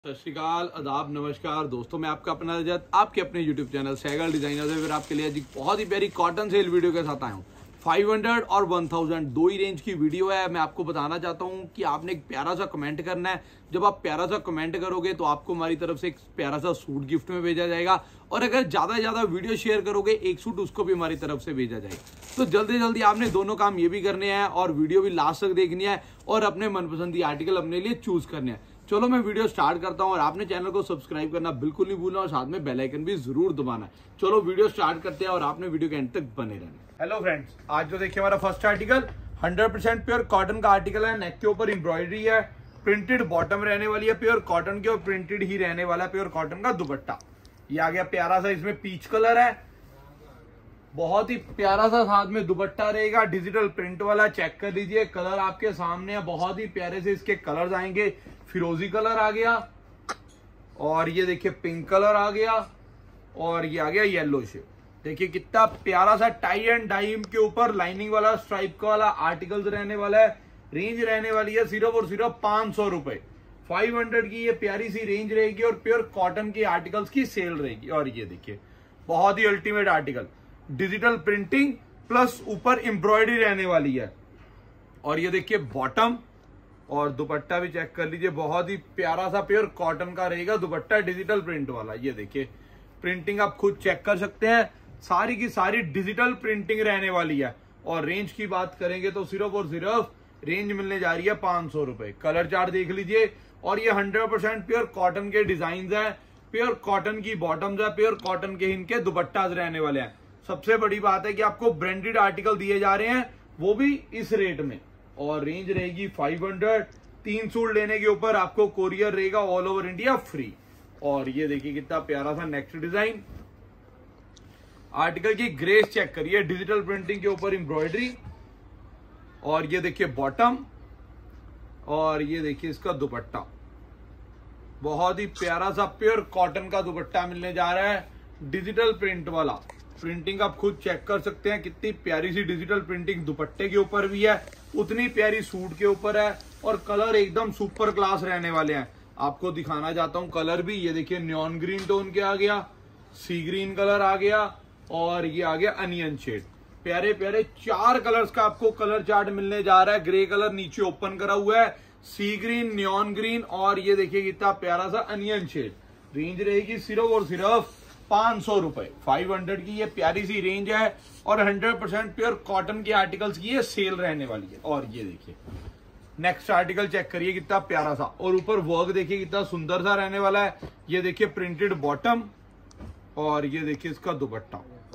सत श्रीकाल, आदाब, नमस्कार दोस्तों। मैं आपका अपना रजत आपके अपने यूट्यूब चैनल सैगल डिजाइनर से फिर आपके लिए आज बहुत ही प्यारी कॉटन सेल वीडियो के साथ आया हूँ। 500 और 1000 दो ही रेंज की वीडियो है। मैं आपको बताना चाहता हूँ कि आपने एक प्यारा सा कमेंट करना है। जब आप प्यारा सा कमेंट करोगे तो आपको हमारी तरफ से एक प्यारा सा सूट गिफ्ट में भेजा जाएगा, और अगर ज़्यादा से ज़्यादा वीडियो शेयर करोगे एक सूट उसको भी हमारी तरफ से भेजा जाएगा। तो जल्दी जल्दी आपने दोनों काम ये भी करने हैं और वीडियो भी लास्ट तक देखनी है और अपने मनपसंदी आर्टिकल अपने लिए चूज करने हैं। चलो मैं वीडियो स्टार्ट करता हूं और आपने चैनल को सब्सक्राइब करना बिल्कुल नहीं भूलना और साथ में बेल आइकन भी जरूर दबाना है। चलो वीडियो स्टार्ट करते हैं और आपने वीडियो के एंड तक बने रहना। हेलो फ्रेंड्स, आज जो देखिए हमारा फर्स्ट आर्टिकल 100% प्योर कॉटन का आर्टिकल है। नेक के ऊपर एम्ब्रॉयडरी है, प्रिंटेड बॉटम रहने वाली है प्योर कॉटन के, और प्रिंटेड ही रहने वाला है प्योर कॉटन का दुपट्टा। ये आ गया प्यारा सा, इसमें पीच कलर है, बहुत ही प्यारा सा साथ में दुपट्टा रहेगा, डिजिटल प्रिंट वाला। चेक कर लीजिए, कलर आपके सामने है, बहुत ही प्यारे से इसके कलर्स आएंगे। फिरोजी कलर आ गया, और ये देखिए पिंक कलर आ गया, और ये आ गया येलो शेड। देखिए कितना प्यारा सा टाई एंड डाइम के ऊपर लाइनिंग वाला स्ट्राइप का वाला आर्टिकल्स रहने वाला है। रेंज रहने वाली है सिर्फ और सिर्फ 500 रुपए। 500 की ये प्यारी सी रेंज रहेगी और प्योर कॉटन के आर्टिकल्स की सेल रहेगी। और ये देखिए बहुत ही ultimate article, digital printing plus ऊपर एम्ब्रॉयडरी रहने वाली है। और ये देखिए बॉटम और दुपट्टा भी चेक कर लीजिए, बहुत ही प्यारा सा प्योर कॉटन का रहेगा दुपट्टा, डिजिटल प्रिंट वाला। ये देखिए प्रिंटिंग आप खुद चेक कर सकते हैं, सारी की सारी डिजिटल प्रिंटिंग रहने वाली है। और रेंज की बात करेंगे तो सिर्फ और सिर्फ रेंज मिलने जा रही है 500 रुपए। कलर चार्ट देख लीजिए, और ये 100% प्योर कॉटन के डिजाइन है, प्योर कॉटन की बॉटम्स है, प्योर कॉटन के इनके दुपट्टाज रहने वाले हैं। सबसे बड़ी बात है कि आपको ब्रांडेड आर्टिकल दिए जा रहे हैं, वो भी इस रेट में। और रेंज रहेगी 500। 3 सूट लेने के ऊपर आपको कोरियर रहेगा ऑल ओवर इंडिया फ्री। और ये देखिए कितना प्यारा सा नेक्स्ट डिजाइन, आर्टिकल की ग्रेस चेक करिए, डिजिटल प्रिंटिंग के ऊपर एम्ब्रॉयडरी। और ये देखिए बॉटम, और ये देखिए इसका दुपट्टा, बहुत ही प्यारा सा प्योर कॉटन का दुपट्टा मिलने जा रहा है, डिजिटल प्रिंट वाला। प्रिंटिंग आप खुद चेक कर सकते हैं, कितनी प्यारी सी डिजिटल प्रिंटिंग दुपट्टे के ऊपर भी है, उतनी प्यारी सूट के ऊपर है। और कलर एकदम सुपर क्लास रहने वाले हैं। आपको दिखाना चाहता हूं कलर भी। ये देखिए न्योन ग्रीन टोन के आ गया, सी ग्रीन कलर आ गया, और ये आ गया अनियन शेड। प्यारे प्यारे 4 कलर्स का आपको कलर चार्ट मिलने जा रहा है। ग्रे कलर नीचे ओपन करा हुआ है, सी ग्रीन, न्योन ग्रीन, और ये देखिए कितना प्यारा सा अनियन शेड। रेंज रहेगी सिर्फ और सिर्फ 500 रुपए। 500 की ये प्यारी सी रेंज है, और 100% प्योर कॉटन के आर्टिकल्स की ये सेल रहने वाली है। और ये देखिए नेक्स्ट आर्टिकल चेक करिए, कितना प्यारा सा, और ऊपर वर्क देखिए कितना सुंदर सा रहने वाला है। ये देखिए प्रिंटेड बॉटम, और ये देखिए इसका दुपट्टा,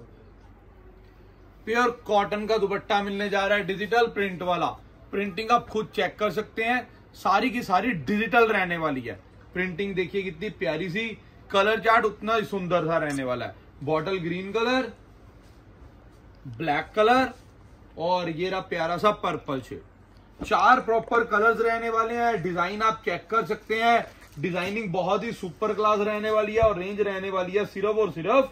प्योर कॉटन का दुपट्टा मिलने जा रहा है, डिजिटल प्रिंट वाला। प्रिंटिंग आप खुद चेक कर सकते हैं, सारी की सारी डिजिटल रहने वाली है। प्रिंटिंग देखिए कितनी प्यारी सी, कलर चार्ट उतना ही सुंदर सा रहने वाला है। Bottle green colour, black colour, और ये रहा प्यारा सा पर्पल शेड। 4 प्रॉपर कलर्स रहने वाले हैं। डिजाइन आप चेक कर सकते हैं, डिजाइनिंग बहुत ही सुपर क्लास रहने वाली है। और रेंज रहने वाली है सिर्फ और सिर्फ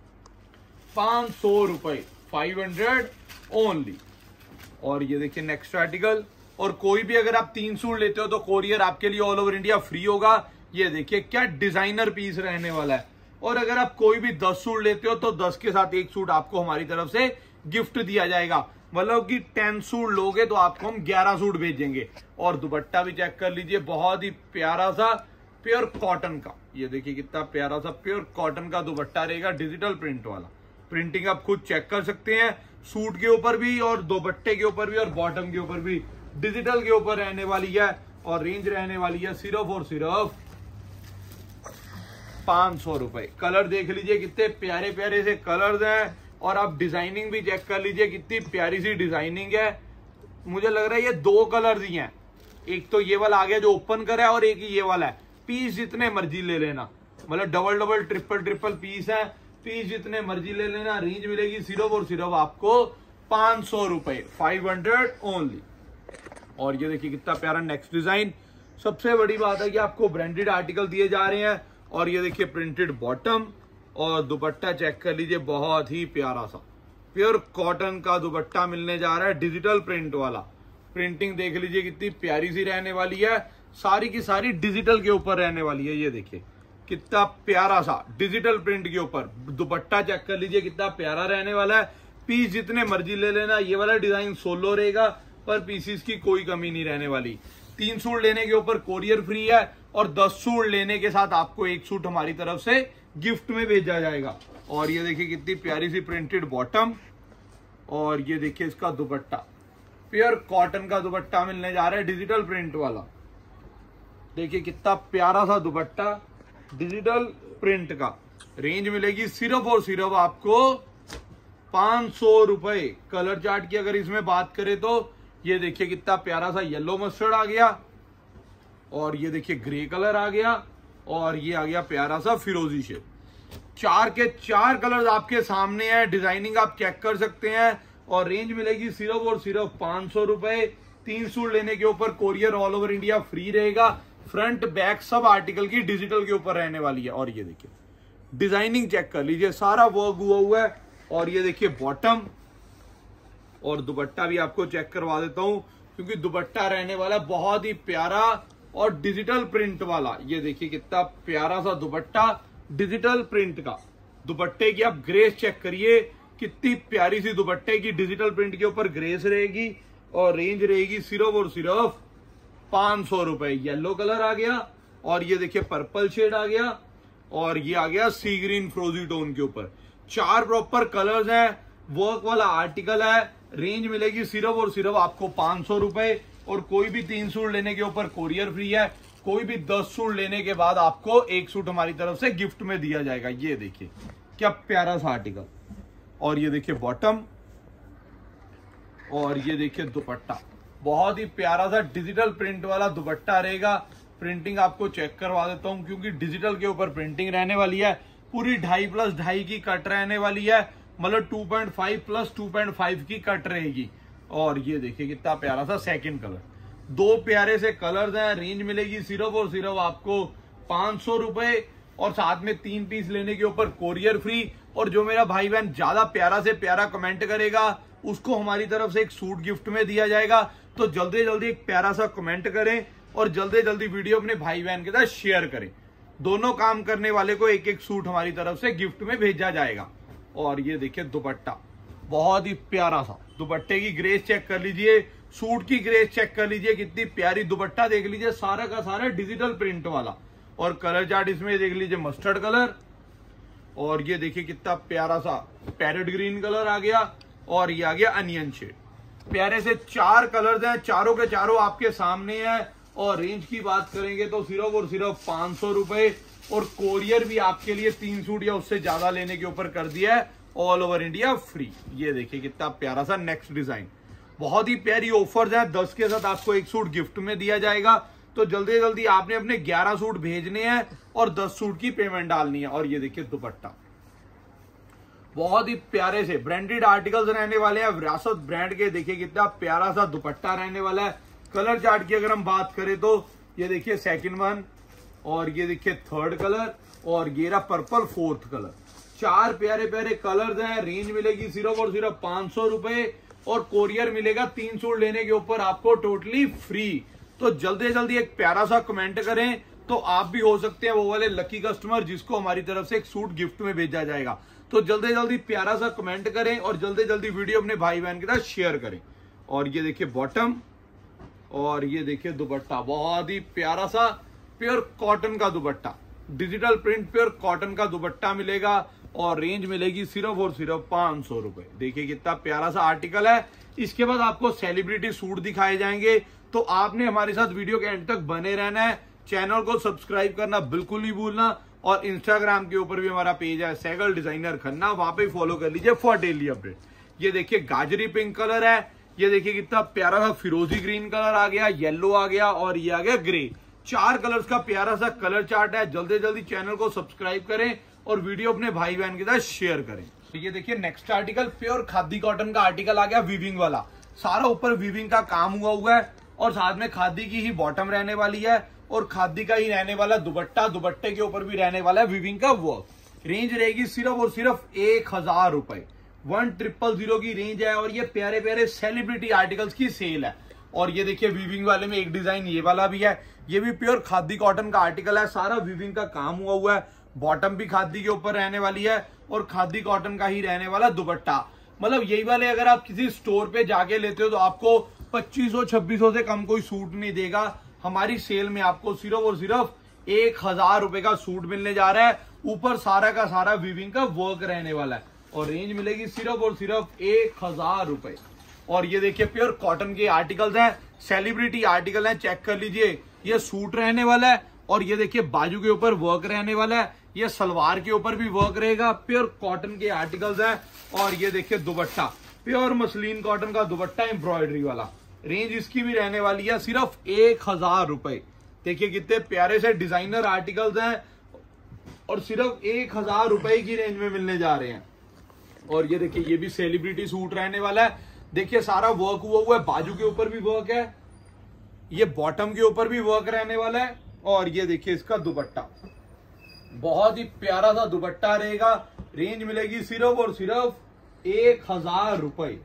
500 रुपए। 500 ओनली। और ये देखिए नेक्स्ट आर्टिकल, और कोई भी अगर आप 3 सूट लेते हो तो कोरियर आपके लिए ऑल ओवर इंडिया फ्री होगा। ये देखिए क्या डिजाइनर पीस रहने वाला है। और अगर आप कोई भी 10 सूट लेते हो तो 10 के साथ 1 सूट आपको हमारी तरफ से गिफ्ट दिया जाएगा। मतलब कि 10 सूट लोगे तो आपको हम 11 सूट भेजेंगे। और दुपट्टा भी चेक कर लीजिए, बहुत ही प्यारा सा प्योर कॉटन का। ये देखिए कितना प्यारा सा प्योर कॉटन का दुपट्टा रहेगा, डिजिटल प्रिंट वाला। प्रिंटिंग आप खुद चेक कर सकते हैं, सूट के ऊपर भी और दुपट्टे के ऊपर भी और बॉटम के ऊपर भी डिजिटल के ऊपर रहने वाली है। और रेंज रहने वाली है सिर्फ और सिर्फ 500 रुपए। कलर देख लीजिए कितने प्यारे प्यारे से कलर्स हैं, और आप डिजाइनिंग भी चेक कर लीजिए कितनी प्यारी सी डिजाइनिंग है। मुझे लग रहा है ये 2 कलर्स ही हैं, एक तो ये वाला आ गया जो ओपन करा है, और एक ही ये वाला है। पीस जितने मर्जी ले लेना, मतलब डबल डबल ट्रिपल पीस है, पीस जितने मर्जी ले लेना। रेंज मिलेगी सिर्फ और सिर्फ आपको 500 रुपए। 500 ओनली। और ये देखिए कितना प्यारा नेक्स्ट डिजाइन। सबसे बड़ी बात है कि आपको ब्रांडेड आर्टिकल दिए जा रहे हैं। और ये देखिए प्रिंटेड बॉटम, और दुपट्टा चेक कर लीजिए, बहुत ही प्यारा सा प्योर कॉटन का दुपट्टा मिलने जा रहा है, डिजिटल प्रिंट वाला। प्रिंटिंग देख लीजिए कितनी प्यारी सी रहने वाली है, सारी की सारी डिजिटल के ऊपर रहने वाली है। ये देखिए कितना प्यारा सा डिजिटल प्रिंट के ऊपर दुपट्टा चेक कर लीजिए, कितना प्यारा रहने वाला है। पीस जितने मर्जी ले लेना, ये वाला डिजाइन सोलो रहेगा पर पीसीस की कोई कमी नहीं रहने वाली। 3 सूट लेने के ऊपर कोरियर फ्री है और 10 सूट लेने के साथ आपको 1 सूट हमारी तरफ से गिफ्ट में भेजा जाएगा। और ये देखिए कितनी प्यारी सी प्रिंटेड बॉटम, और ये देखिए इसका दुपट्टा प्योर कॉटन का दुपट्टा मिलने जा रहा है डिजिटल प्रिंट वाला। देखिए कितना प्यारा सा दुपट्टा डिजिटल प्रिंट का। रेंज मिलेगी सिर्फ और सिर्फ आपको 500 रुपए। कलर चार्ट की अगर इसमें बात करें तो ये देखिए कितना प्यारा सा येलो मस्टर्ड आ गया, और ये देखिए ग्रे कलर आ गया, और ये आ गया प्यारा सा फिरोजी शेड। 4 के 4 कलर्स आपके सामने है, डिजाइनिंग आप चेक कर सकते हैं। और रेंज मिलेगी सिर्फ और सिर्फ 500 रुपए। 3 सूट लेने के ऊपर courier all over India free रहेगा। फ्रंट बैक सब आर्टिकल की डिजिटल के ऊपर रहने वाली है। और ये देखिए डिजाइनिंग चेक कर लीजिए, सारा वर्क हुआ है। और ये देखिए बॉटम और दुपट्टा भी आपको चेक करवा देता हूं, क्योंकि दुपट्टा रहने वाला बहुत ही प्यारा और डिजिटल प्रिंट वाला। ये देखिए कितना प्यारा सा दुपट्टा डिजिटल प्रिंट का। दुपट्टे की आप ग्रेस चेक करिए, कितनी प्यारी सी दुपट्टे की डिजिटल प्रिंट के ऊपर ग्रेस रहेगी। और रेंज रहेगी सिर्फ और सिर्फ 500 रुपए। येलो कलर आ गया, और ये देखिए पर्पल शेड आ गया, और ये आ गया सी ग्रीन फ्रोजी टोन के ऊपर। 4 प्रॉपर कलर्स हैं, वर्क वाला आर्टिकल है। रेंज मिलेगी सिर्फ और सिर्फ आपको 500 रुपए। और कोई भी 3 सूट लेने के ऊपर कोरियर फ्री है। कोई भी 10 सूट लेने के बाद आपको 1 सूट हमारी तरफ से गिफ्ट में दिया जाएगा। ये देखिए क्या प्यारा सा आर्टिकल। और ये देखिए बॉटम, और ये देखिए दुपट्टा, बहुत ही प्यारा सा डिजिटल प्रिंट वाला दुपट्टा रहेगा। प्रिंटिंग आपको चेक करवा देता हूं, क्योंकि डिजिटल के ऊपर प्रिंटिंग रहने वाली है। पूरी 2.5 प्लस 2.5 की कट रहने वाली है, मतलब 2.5 प्लस 2.5 की कट रहेगी। और ये देखिए कितना प्यारा सा सेकंड कलर। 2 प्यारे से कलर्स हैं। रेंज मिलेगी सिर्फ और सिर्फ आपको 500 रुपए। और साथ में 3 पीस लेने के ऊपर कोरियर फ्री। और जो मेरा भाई बहन ज्यादा प्यारा से प्यारा कमेंट करेगा उसको हमारी तरफ से 1 सूट गिफ्ट में दिया जाएगा। तो जल्दी जल्दी एक प्यारा सा कमेंट करें और जल्दी जल्दी वीडियो अपने भाई बहन के साथ शेयर करें। दोनों काम करने वाले को 1-1 सूट हमारी तरफ से गिफ्ट में भेजा जाएगा। और ये देखिए दुपट्टा, बहुत ही प्यारा सा। दुपट्टे की ग्रेस चेक कर लीजिए, सूट की ग्रेस चेक कर लीजिए, कितनी प्यारी। दुपट्टा देख लीजिए, सारा का सारा डिजिटल प्रिंट वाला। और कलर चार्ट इसमें देख लीजिए मस्टर्ड कलर, और ये देखिए कितना प्यारा सा पैरेट ग्रीन कलर आ गया, और ये आ गया अनियन शेड। प्यारे से 4 कलर्स हैं, चारों के चारों आपके सामने हैं। और रेंज की बात करेंगे तो सिर्फ और सिर्फ 500 रुपए। और कोरियर भी आपके लिए 3 सूट या उससे ज्यादा लेने के ऊपर कर दिया है, ऑल ओवर इंडिया फ्री। ये देखिए कितना प्यारा सा नेक्स्ट डिजाइन। बहुत ही प्यारी ऑफर्स है। 10 के साथ आपको 1 सूट गिफ्ट में दिया जाएगा। तो जल्दी जल्दी आपने अपने 11 सूट भेजने हैं और 10 सूट की पेमेंट डालनी है। और ये देखिए दुपट्टा, बहुत ही प्यारे से ब्रांडेड आर्टिकल्स रहने वाले हैं, विरासत ब्रांड के। देखिए कितना प्यारा सा दुपट्टा रहने वाला है। कलर चार्ट की अगर हम बात करें तो ये देखिए सेकंड वन, और ये देखिए थर्ड कलर, और ये रहा पर्पल 4th कलर। 4 प्यारे प्यारे कलर्स हैं। रेंज मिलेगी सिर्फ और सिर्फ 500 रुपए। और कोरियर मिलेगा 3 सूट लेने के ऊपर आपको टोटली फ्री। तो जल्दी जल्दी एक प्यारा सा कमेंट करें, तो आप भी हो सकते हैं वो वाले लकी कस्टमर जिसको हमारी तरफ से 1 सूट गिफ्ट में भेजा जाएगा। तो जल्दी जल्दी प्यारा सा कमेंट करें और जल्दी जल्दी वीडियो अपने भाई बहन के साथ शेयर करें। और ये देखिए बॉटम, और ये देखिए दुपट्टा, बहुत ही प्यारा सा प्योर कॉटन का dupatta, digital print pure cotton का दुपट्टा मिलेगा। और रेंज मिलेगी सिर्फ और सिर्फ 500 रुपए। देखिए कितना प्यारा सा आर्टिकल है। इसके बाद आपको सेलिब्रिटी सूट दिखाए जाएंगे। तो आपने हमारे साथ वीडियो के एंड तक बने रहना है। चैनल को सब्सक्राइब करना बिल्कुल नहीं भूलना। और इंस्टाग्राम के ऊपर भी हमारा पेज है सैगल डिजाइनर खन्ना, वहां पे फॉलो कर लीजिए फॉर डेली अपडेट। ये देखिए गाजरी पिंक कलर है। ये देखिए कितना प्यारा सा फिरोजी ग्रीन कलर आ गया, येलो आ गया, और ये आ गया ग्रे। 4 कलर्स का प्यारा सा कलर चार्ट है। जल्दी जल्दी चैनल को सब्सक्राइब करें और वीडियो अपने भाई बहन के साथ शेयर करें। तो ये देखिए next article pure khadi cotton का आर्टिकल आ गया, वीविंग वाला। सारा ऊपर वीविंग का काम हुआ है, और साथ में खादी की ही बॉटम रहने वाली है, और खादी का ही रहने वाला दुपट्टा। दुपट्टे के ऊपर भी रहने वाला है वीविंग का वर्क। रेंज रहेगी सिर्फ और सिर्फ 1000 रुपए। 1000 की रेंज है। और ये प्यारे प्यारे सेलिब्रिटी आर्टिकल्स की सेल है। और ये देखिए वीविंग वाले में एक डिजाइन ये वाला भी है, ये भी प्योर खादी कॉटन का आर्टिकल है, सारा वीविंग का काम हुआ है। बॉटम भी खादी के ऊपर रहने वाली है और खादी कॉटन का ही रहने वाला दुपट्टा। मतलब यही वाले अगर आप किसी स्टोर पे जाके लेते हो तो आपको 2500-2600 से कम कोई सूट नहीं देगा। हमारी सेल में आपको सिर्फ और सिर्फ 1000 रुपए का सूट मिलने जा रहा है, ऊपर सारा का सारा वीविंग का वर्क रहने वाला है और रेंज मिलेगी सिर्फ और सिर्फ 1000 रुपए। और ये देखिए प्योर कॉटन के आर्टिकल्स हैं, सेलिब्रिटी आर्टिकल हैं, चेक कर लीजिए। ये सूट रहने वाला है और ये देखिए बाजू के ऊपर वर्क रहने वाला है, ये सलवार के ऊपर भी वर्क रहेगा। प्योर कॉटन के आर्टिकल्स हैं और ये देखिए दुपट्टा प्योर मसलिन कॉटन का दुपट्टा एम्ब्रॉयडरी वाला। रेंज इसकी भी रहने वाली है सिर्फ 1000 रुपए। देखिए कितने प्यारे से डिजाइनर आर्टिकल्स हैं और सिर्फ 1000 रुपए की रेंज में मिलने जा रहे हैं। और ये देखिए ये भी सेलिब्रिटी सूट रहने वाला है। देखिए सारा वर्क हुआ है, बाजू के ऊपर भी वर्क है, ये बॉटम के ऊपर भी वर्क रहने वाला है। और ये देखिए इसका दुपट्टा बहुत ही प्यारा सा दुपट्टा रहेगा। रेंज मिलेगी सिर्फ और सिर्फ 1000 रुपए,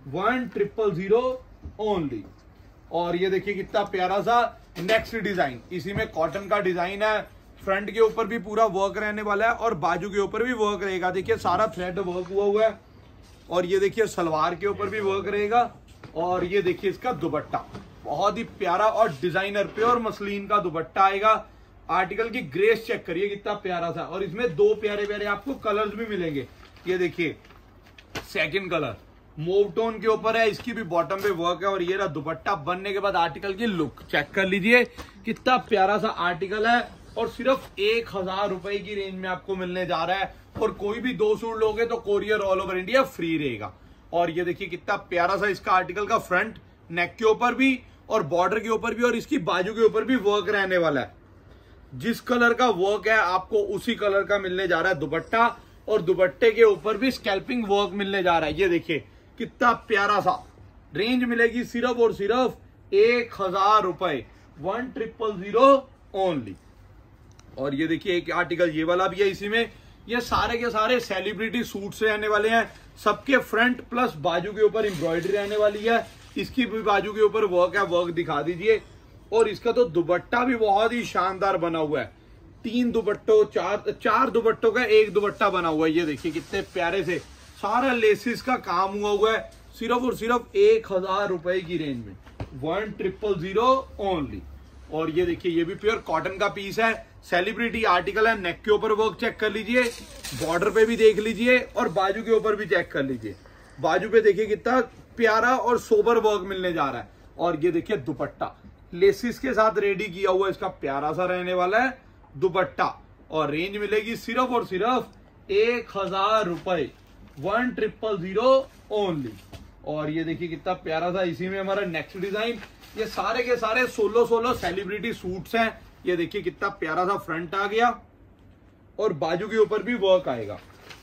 1000 ओनली। और ये देखिए कितना प्यारा सा नेक्स्ट डिजाइन, इसी में कॉटन का डिजाइन है, फ्रंट के ऊपर भी पूरा वर्क रहने वाला है और बाजू के ऊपर भी वर्क रहेगा। देखिए सारा थ्रेड वर्क हुआ है और ये देखिए सलवार के ऊपर भी वर्क रहेगा। और ये देखिए इसका दुपट्टा बहुत ही प्यारा और डिजाइनर प्योर मसलिन का दुपट्टा आएगा। आर्टिकल की ग्रेस चेक करिए कितना प्यारा सा, और इसमें दो प्यारे प्यारे आपको कलर्स भी मिलेंगे। ये देखिए सेकंड कलर मूव टोन के ऊपर है, इसकी भी बॉटम पे वर्क है। और ये रहा दुपट्टा बनने के बाद आर्टिकल की लुक चेक कर लीजिए कितना प्यारा सा आर्टिकल है और सिर्फ 1000 रुपए की रेंज में आपको मिलने जा रहा है। और कोई भी 2 सूट लोगे तो courier all over India free रहेगा। और ये देखिए कितना प्यारा सा इसका आर्टिकल का फ्रंट नेक के ऊपर भी और बॉर्डर के ऊपर भी और इसकी बाजू के ऊपर भी वर्क रहने वाला है। जिस कलर का वर्क है आपको उसी कलर का मिलने जा रहा है दुपट्टा, और दुपट्टे के ऊपर भी स्कैल्पिंग वर्क मिलने जा रहा है। ये देखिए कितना प्यारा सा। रेंज मिलेगी सिर्फ और सिर्फ 1000 रुपए, 1000 ओनली। और ये देखिए एक आर्टिकल ये वाला भी है, इसी में ये सारे के सारे सेलिब्रिटी सूट्स रहने वाले हैं। सबके फ्रंट प्लस बाजू के ऊपर एम्ब्रॉयडरी रहने वाली है, इसकी भी बाजू के ऊपर वर्क है, वर्क दिखा दीजिए। और इसका तो दुपट्टा भी बहुत ही शानदार बना हुआ है, 3 दुपट्टों चार दुपट्टों का एक दुपट्टा बना हुआ है। ये देखिए कितने प्यारे से सारा लेसिस का काम हुआ है, सिर्फ और सिर्फ 1000 रुपए की रेंज में, 1000 ओनली। और ये देखिए ये भी प्योर कॉटन का पीस है, सेलिब्रिटी आर्टिकल है। नेक के ऊपर वर्क चेक कर लीजिए, बॉर्डर पे भी देख लीजिए और बाजू के ऊपर भी चेक कर लीजिए। बाजू पे देखिए कितना प्यारा और सोबर वर्क मिलने जा रहा है। और ये देखिए दुपट्टा लेसिस के साथ रेडी किया हुआ, इसका प्यारा सा रहने वाला है दुपट्टा। और रेंज मिलेगी सिर्फ और सिर्फ 1000 रुपए, 1000 ओनली। और ये देखिए कितना प्यारा सा, इसी में हमारा नेक्स्ट डिजाइन। ये सारे के सारे 16 सेलिब्रिटी सूट्स हैं। ये देखिए कितना प्यारा सा फ्रंट आ गया और बाजू के ऊपर भी वर्क आएगा।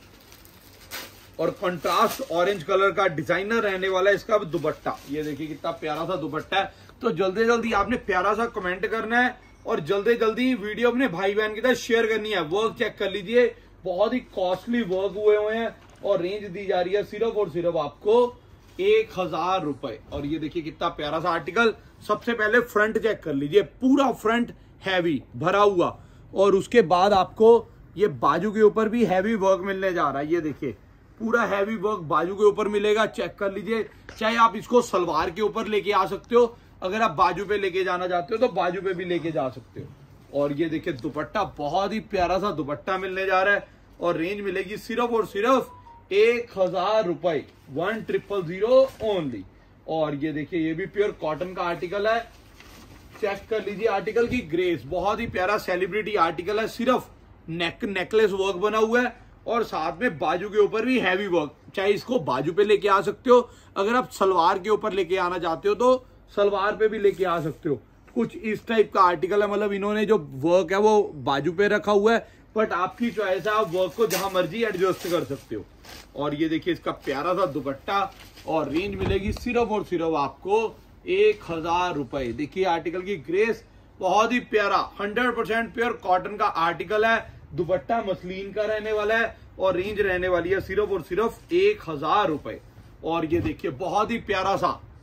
और कंट्रास्ट ऑरेंज कलर का डिजाइनर रहने वाला है इसका दुपट्टा। ये देखिए कितना प्यारा सा दुपट्टा है। तो जल्दी जल्दी आपने प्यारा सा कमेंट करना है और जल्दी जल्दी वीडियो अपने भाई बहन के साथ शेयर करनी है। वर्क चेक कर लीजिए, बहुत ही कॉस्टली वर्क हुए हैं और रेंज दी जा रही है सिर्फ और सिर्फ आपको 1000 रुपए। और ये देखिए कितना प्यारा सा आर्टिकल। सबसे पहले फ्रंट चेक कर लीजिए, पूरा फ्रंट हैवी भरा हुआ, और उसके बाद आपको ये बाजू के ऊपर भी हैवी वर्क मिलने जा रहा है। ये देखिए पूरा हैवी वर्क बाजू के ऊपर मिलेगा, चेक कर लीजिए। चाहे आप इसको सलवार के ऊपर लेके आ सकते हो, अगर आप बाजू पे लेके जाना चाहते हो तो बाजू पे भी लेके जा सकते हो। और ये देखिए दुपट्टा बहुत ही प्यारा सा दुपट्टा मिलने जा रहा है और रेंज मिलेगी सिर्फ और सिर्फ 1000 रुपए, 1000 ओनली। और ये देखिए ये भी प्योर कॉटन का आर्टिकल है, चेक कर लीजिए आर्टिकल की ग्रेस, बहुत ही प्यारा सेलिब्रिटी आर्टिकल है। सिर्फ नेकलेस वर्क बना हुआ है और साथ में बाजू के ऊपर भी हैवी वर्क। चाहे इसको बाजू पे लेके आ सकते हो, अगर आप सलवार के ऊपर लेके आना चाहते हो तो सलवार पे भी लेके आ सकते हो। कुछ इस टाइप का आर्टिकल है, मतलब इन्होंने जो वर्क है वो बाजू पे रखा हुआ है, बट आपकी चॉइस है, आप वर्क को जहां मर्जी एडजस्ट कर सकते हो। और ये देखिए इसका प्यारा सा दुपट्टा और रेंज मिलेगी सिर्फ और सिर्फ आपको 1000 रुपए। देखिए आर्टिकल की ग्रेस बहुत ही प्यारा, 100% प्योर कॉटन का आर्टिकल है। दुपट्टा मसलिन का रहने वाला है और रेंज रहने वाली है सिर्फ और सिर्फ 1000 रुपए। और ये देखिए बहुत ही प्यारा सा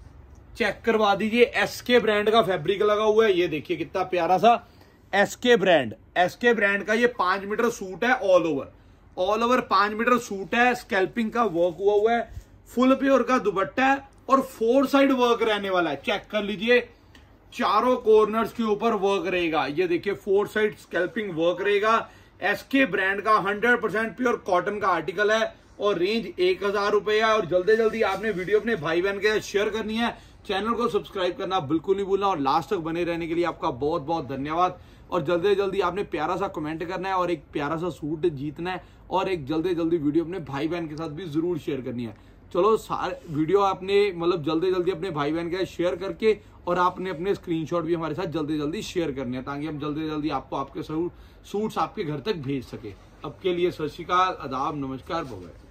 चेक करवा दीजिए। एसके ब्रांड का फैब्रिक लगा हुआ है, ये देखिए कितना प्यारा सा एसके ब्रांड का ये 5 मीटर सूट है। ऑल ओवर 5 मीटर सूट है। स्कैल्पिंग का वर्क हुआ है, फुल प्योर का दुपट्टा है और 4 साइड वर्क रहने वाला है। चेक कर लीजिए, चारों कॉर्नर्स के ऊपर वर्क रहेगा। ये देखिए 4 साइड स्कैल्पिंग वर्क रहेगा। एसके ब्रांड का 100% प्योर कॉटन का आर्टिकल है और रेंज 1000 रुपए है। और जल्दी जल्दी आपने वीडियो अपने भाई बहन के साथ शेयर करनी है। चैनल को सब्सक्राइब करना बिल्कुल नहीं भूलना और लास्ट तक बने रहने के लिए आपका बहुत बहुत धन्यवाद। और जल्दी जल्दी आपने प्यारा सा कमेंट करना है और एक प्यारा सा सूट जीतना है और एक जल्दी जल्दी वीडियो अपने भाई बहन के साथ भी जरूर शेयर करनी है। चलो सारे वीडियो आपने मतलब जल्दी जल्दी अपने भाई बहन के साथ शेयर करके और आपने अपने स्क्रीनशॉट भी हमारे साथ जल्दी जल्दी शेयर करने हैं ताकि हम जल्दी जल्दी आपको आपके सूट्स आपके घर तक भेज सके। अब के लिए सत श्री अकाल, आदाब, नमस्कार, बाय।